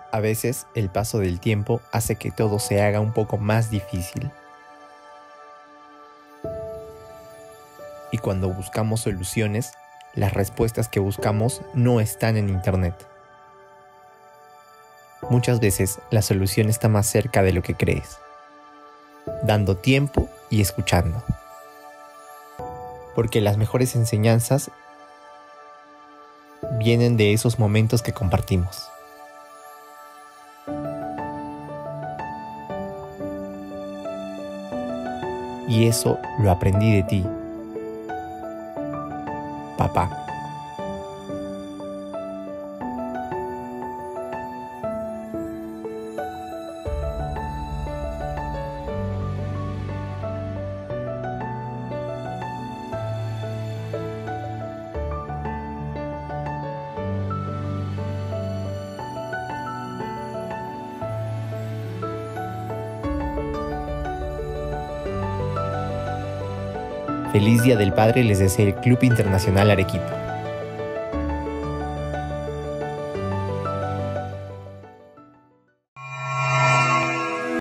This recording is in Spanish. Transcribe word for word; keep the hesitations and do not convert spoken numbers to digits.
A veces el paso del tiempo hace que todo se haga un poco más difícil. Y cuando buscamos soluciones, las respuestas que buscamos no están en Internet. Muchas veces la solución está más cerca de lo que crees, dando tiempo y escuchando. Porque las mejores enseñanzas vienen de esos momentos que compartimos. Y eso lo aprendí de ti, papá. Feliz Día del Padre les desea el Club Internacional Arequipa.